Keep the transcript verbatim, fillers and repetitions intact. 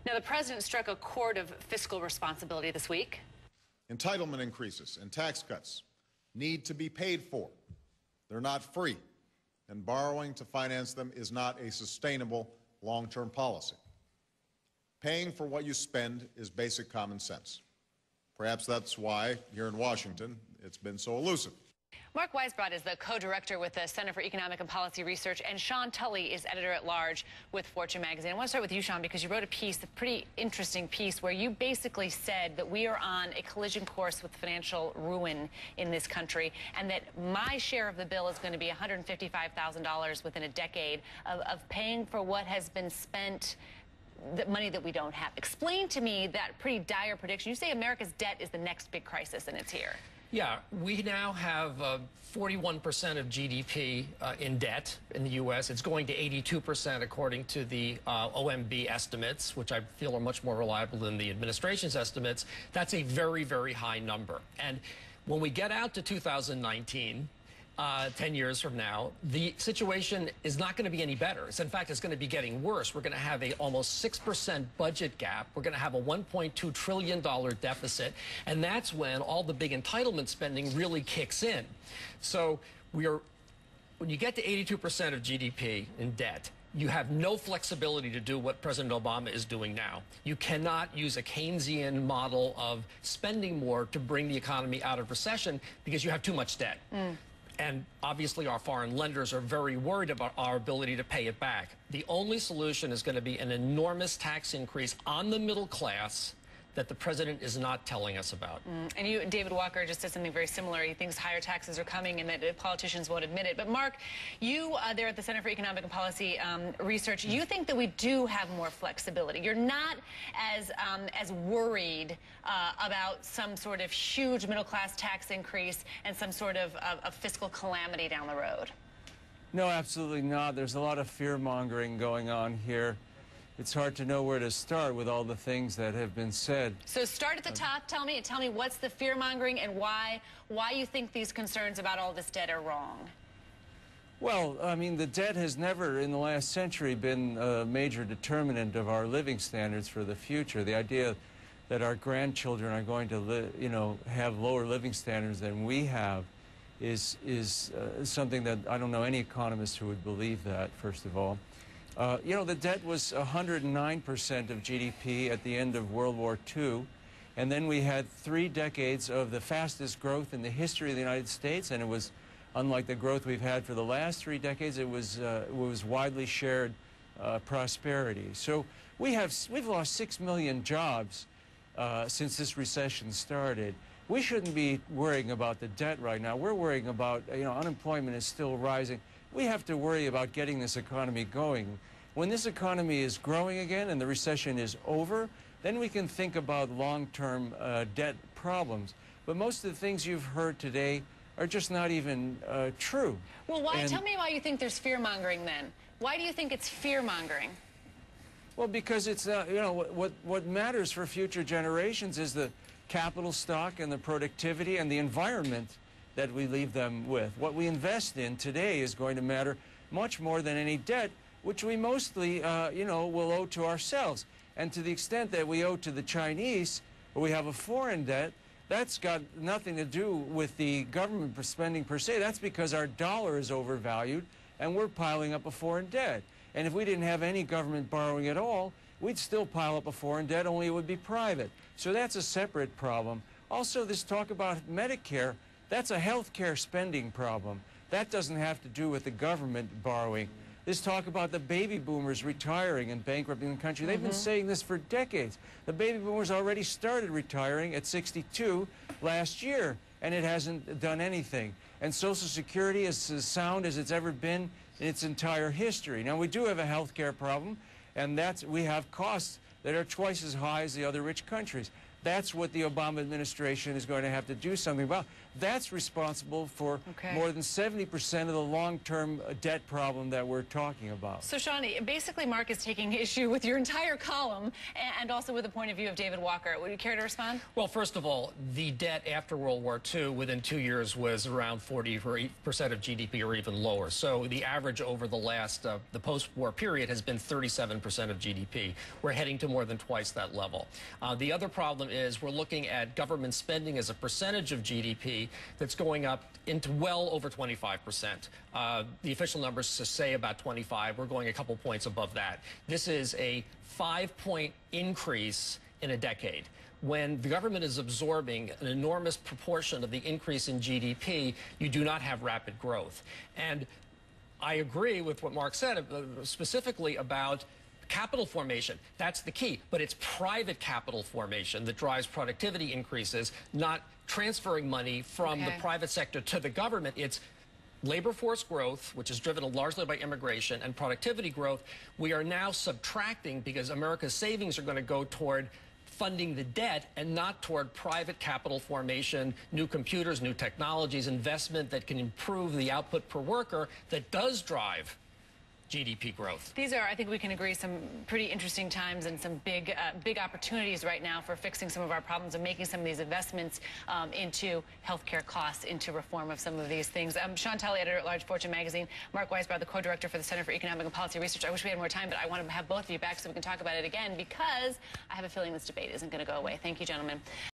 Now, the president struck a chord of fiscal responsibility this week. Entitlement increases and tax cuts need to be paid for. They're not free, and borrowing to finance them is not a sustainable long-term policy. Paying for what you spend is basic common sense. Perhaps that's why, here in Washington, it's been so elusive. Mark Weisbrot is the co-director with the Center for Economic and Policy Research, and Sean Tully is editor-at-large with Fortune magazine. I want to start with you, Sean, because you wrote a piece, a pretty interesting piece, where you basically said that we are on a collision course with financial ruin in this country, and that my share of the bill is going to be one hundred fifty-five thousand dollars within a decade of, of paying for what has been spent, the money that we don't have. Explain to me that pretty dire prediction. You say America's debt is the next big crisis, and it's here. Yeah, we now have uh, forty-one percent of G D P uh, in debt in the U S It's going to eighty-two percent according to the uh, O M B estimates, which I feel are much more reliable than the administration's estimates. That's a very, very high number. And when we get out to two thousand nineteen, Uh, ten years from now, the situation is not going to be any better. It's, in fact, it's going to be getting worse. We're going to have a almost six percent budget gap. We're going to have a one point two trillion dollar deficit, and that's when all the big entitlement spending really kicks in. So we are, when you get to eighty-two percent of G D P in debt, you have no flexibility to do what President Obama is doing now. You cannot use a Keynesian model of spending more to bring the economy out of recession because you have too much debt. Mm. And obviously our foreign lenders are very worried about our ability to pay it back. The only solution is going to be an enormous tax increase on the middle class that the president is not telling us about. Mm. And you, David Walker, just said something very similar. He thinks higher taxes are coming and that politicians won't admit it. But Mark, you uh, there at the Center for Economic and Policy um, Research, you think that we do have more flexibility. You're not as um, as worried uh, about some sort of huge middle-class tax increase and some sort of, of, of fiscal calamity down the road. No, absolutely not. There's a lot of fear-mongering going on here. It's hard to know where to start with all the things that have been said. So start at the top. Tell me, tell me what's the fear-mongering and why, why you think these concerns about all this debt are wrong. Well, I mean, the debt has never in the last century been a major determinant of our living standards for the future. The idea that our grandchildren are going to, li you know, have lower living standards than we have is, is uh, something that I don't know any economist who would believe that, first of all. Uh, you know, the debt was one hundred nine percent of G D P at the end of World War Two, and then we had three decades of the fastest growth in the history of the United States, and it was, unlike the growth we've had for the last three decades, it was, uh, it was widely shared uh, prosperity. So we have, we've lost six million jobs uh, since this recession started. We shouldn't be worrying about the debt right now. We're worrying about, you know, unemployment is still rising. We have to worry about getting this economy going. When this economy is growing again and the recession is over, then we can think about long-term uh, debt problems. But most of the things you've heard today are just not even uh, true. Well, why? And, tell me why you think there's fear-mongering then. Why do you think it's fear-mongering? Well, because it's, uh, you know, what, what matters for future generations is the capital stock and the productivity and the environment that we leave them with. What we invest in today is going to matter much more than any debt, which we mostly, uh, you know, will owe to ourselves. And to the extent that we owe to the Chinese, or we have a foreign debt, that's got nothing to do with the government spending per se. That's because our dollar is overvalued and we're piling up a foreign debt. And if we didn't have any government borrowing at all, we'd still pile up a foreign debt, only it would be private. So that's a separate problem. Also, this talk about Medicare, that's a health care spending problem. That doesn't have to do with the government borrowing. This talk about the baby boomers retiring and bankrupting the country, they've mm-hmm. been saying this for decades. The baby boomers already started retiring at sixty-two last year, and it hasn't done anything. And Social Security is as sound as it's ever been in its entire history. Now, we do have a health care problem, and that's, we have costs that are twice as high as the other rich countries. That's what the Obama administration is going to have to do something about. That's responsible for Okay. more than seventy percent of the long-term debt problem that we're talking about. So, Sean, basically, Mark is taking issue with your entire column and also with the point of view of David Walker. Would you care to respond? Well, first of all, the debt after World War Two within two years was around forty percent of G D P or even lower. So the average over the last, uh, the post-war period has been thirty-seven percent of G D P. We're heading to more than twice that level. Uh, the other problem is we're looking at government spending as a percentage of G D P that's going up into well over twenty-five percent. Uh, the official numbers say about twenty-five. We're going a couple points above that. This is a five-point increase in a decade. When the government is absorbing an enormous proportion of the increase in G D P, you do not have rapid growth. And I agree with what Mark said, uh, specifically about capital formation. That's the key. But it's private capital formation that drives productivity increases, not transferring money from Okay. the private sector to the government. It's labor force growth, which is driven largely by immigration, and productivity growth. We are now subtracting because America's savings are going to go toward funding the debt and not toward private capital formation, new computers, new technologies, investment that can improve the output per worker that does drive G D P growth. These are, I think we can agree, some pretty interesting times and some big, uh, big opportunities right now for fixing some of our problems and making some of these investments um, into healthcare costs, into reform of some of these things. Um, Sean Tully, editor-at-large, Fortune magazine. Mark Weisbrod, the co-director for the Center for Economic and Policy Research. I wish we had more time, but I want to have both of you back so we can talk about it again because I have a feeling this debate isn't going to go away. Thank you, gentlemen.